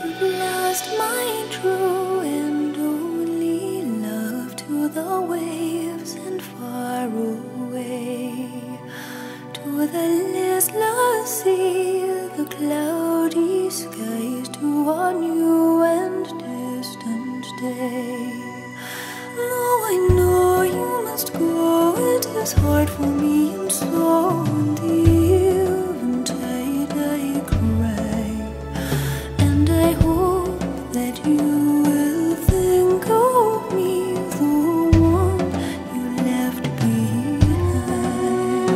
I've lost my true and only love to the waves and far away, to the listless sea, the cloudy skies, to a new and distant day. Though I know you must go, it is hard for me, and so in the eventide I cry, and I hope that you will think of me, the one you left behind.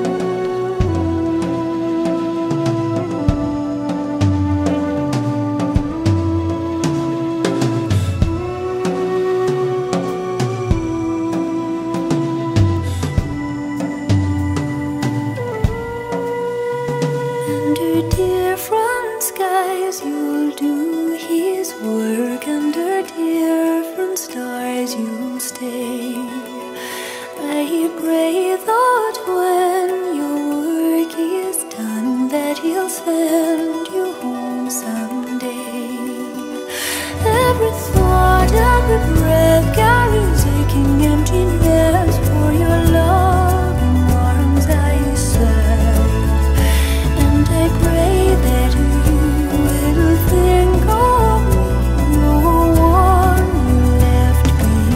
Under different skies you'll do his work, under different stars you'll stay. I pray that when your work is done, that he'll send you home someday. Every thought, every breath carries aching emptiness for your loving arms I sigh, and I pray that you will think of me, the one you left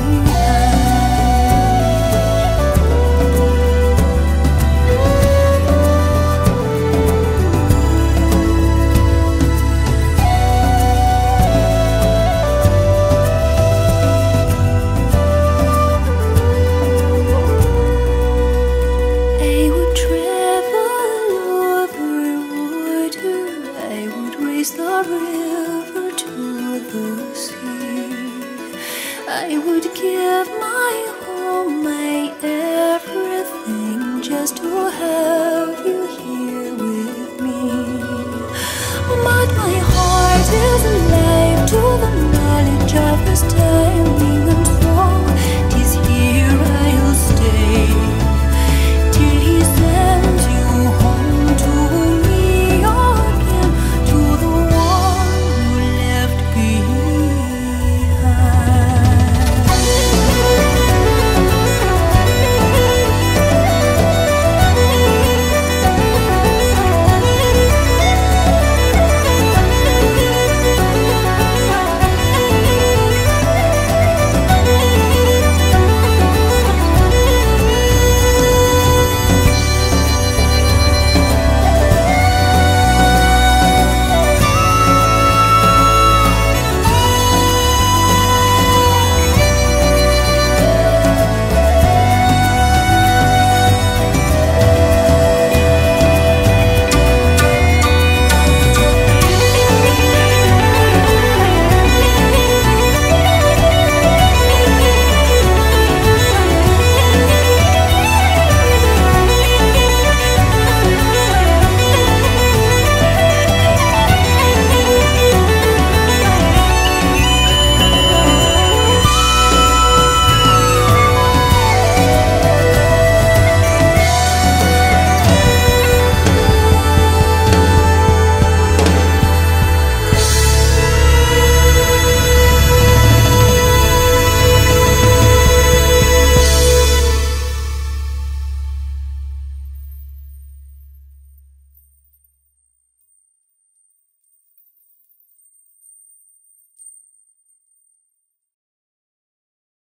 I would travel over water, I would race the river to the sea, I would give my home, my everything, just to have you here with me. But my heart is alive to the knowledge of this time.